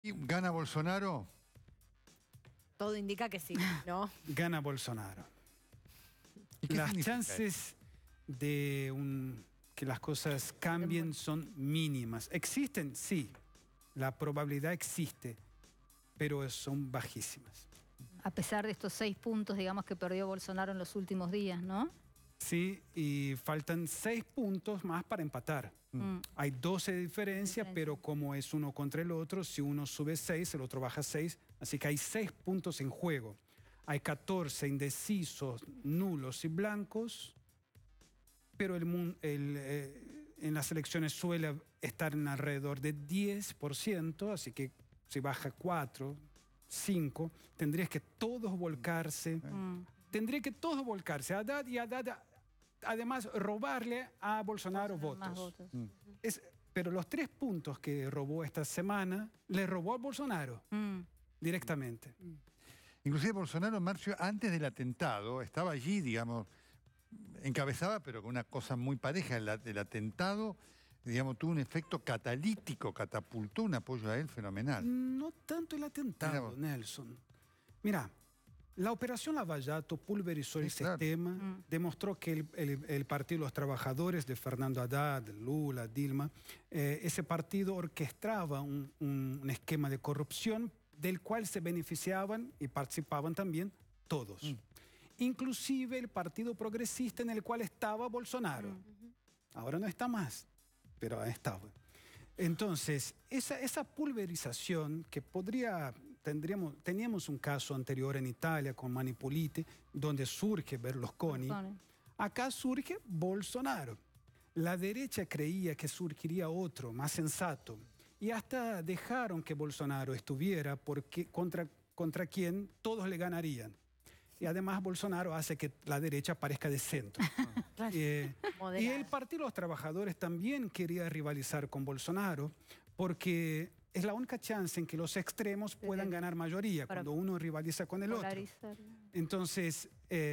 ¿Y gana Bolsonaro? Todo indica que sí, ¿no? Gana Bolsonaro. ¿Y qué Las significa chances de que las cosas cambien son mínimas. ¿Existen? Sí. La probabilidad existe, pero son bajísimas. A pesar de estos 6 puntos, digamos, que perdió Bolsonaro en los últimos días, ¿no? Sí, y faltan 6 puntos más para empatar. Hay 12 de diferencia, pero como es uno contra el otro, si uno sube 6, el otro baja 6, así que hay 6 puntos en juego. Hay 14 indecisos, nulos y blancos, pero en las elecciones suele estar en alrededor de 10%, así que si baja 4, 5, tendrías que todos volcarse. Tendría que todos volcarse. Haddad y Haddad, además, robarle a Bolsonaro votos. Pero los 3 puntos que robó esta semana, le robó a Bolsonaro directamente. Inclusive Bolsonaro, Marcio, antes del atentado, estaba allí, digamos, encabezaba, pero con una cosa muy pareja. El atentado, digamos, tuvo un efecto catalítico, catapultó un apoyo a él fenomenal. No tanto el atentado, Nelson. Mira, la operación Lavallato pulverizó el sistema, demostró que el Partido de los Trabajadores de Fernando Haddad, Lula, Dilma, ese partido orquestaba un esquema de corrupción del cual se beneficiaban y participaban también todos. Inclusive el Partido Progresista en el cual estaba Bolsonaro. Ahora no está más, pero estaba. Entonces, esa pulverización que teníamos un caso anterior en Italia con Manipulite, donde surge Berlusconi. Acá surge Bolsonaro. La derecha creía que surgiría otro, más sensato, y hasta dejaron que Bolsonaro estuviera porque contra quien todos le ganarían. Y además Bolsonaro hace que la derecha parezca de centro. Y el Partido de los Trabajadores también quería rivalizar con Bolsonaro porque es la única chance en que los extremos puedan ganar mayoría cuando uno rivaliza con el otro. Entonces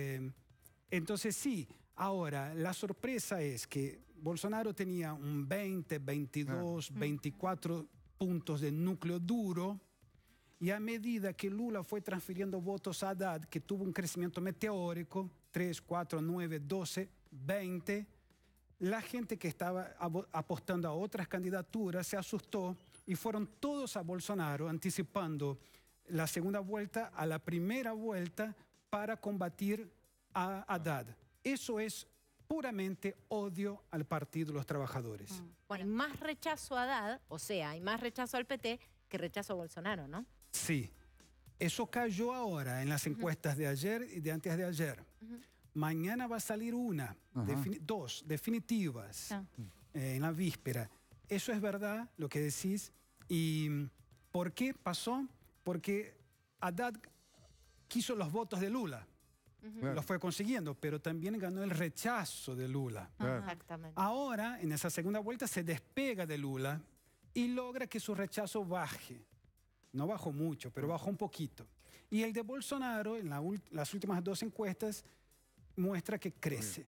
sí, ahora la sorpresa es que Bolsonaro tenía un 20, 22, 24 puntos de núcleo duro. Y a medida que Lula fue transfiriendo votos a Haddad, que tuvo un crecimiento meteórico, 3, 4, 9, 12, 20, la gente que estaba apostando a otras candidaturas se asustó y fueron todos a Bolsonaro, anticipando la segunda vuelta a la primera vuelta para combatir a Haddad. Eso es puramente odio al Partido de los Trabajadores. Bueno, hay más rechazo a Haddad, o sea, hay más rechazo al PT que rechazo a Bolsonaro, ¿no? Sí, eso cayó ahora en las encuestas de ayer y de antes de ayer. Mañana va a salir dos definitivas en la víspera. Eso es verdad, lo que decís. ¿Y por qué pasó? Porque Haddad quiso los votos de Lula. Los fue consiguiendo, pero también ganó el rechazo de Lula. Exactamente. Ahora, en esa segunda vuelta, se despega de Lula y logra que su rechazo baje. No bajó mucho, pero bajó un poquito. Y el de Bolsonaro, en las últimas 2 encuestas, muestra que crece.